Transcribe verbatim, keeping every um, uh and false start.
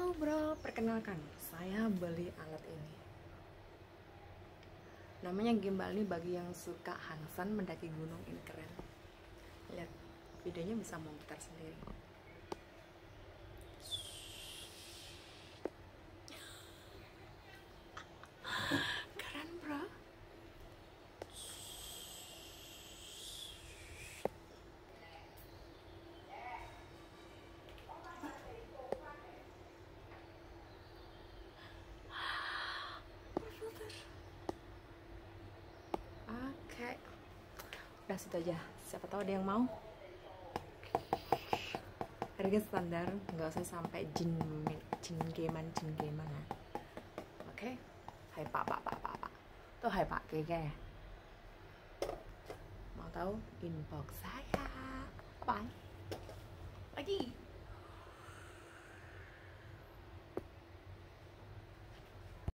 Halo bro, perkenalkan, saya beli alat ini. Namanya gimbal. Ini bagi yang suka hangsan mendaki gunung, ini keren. Lihat, videonya bisa memutar sendiri. Keren bro. Oke, udah situ aja. Siapa tahu ada yang mau. Harga standar, nggak usah sampai jin jin geman jin geman ya. Oke, hai pak pak pak pak pak. Tuh hai pak keke. Mau tahu inbox saya. Bye. Lagi.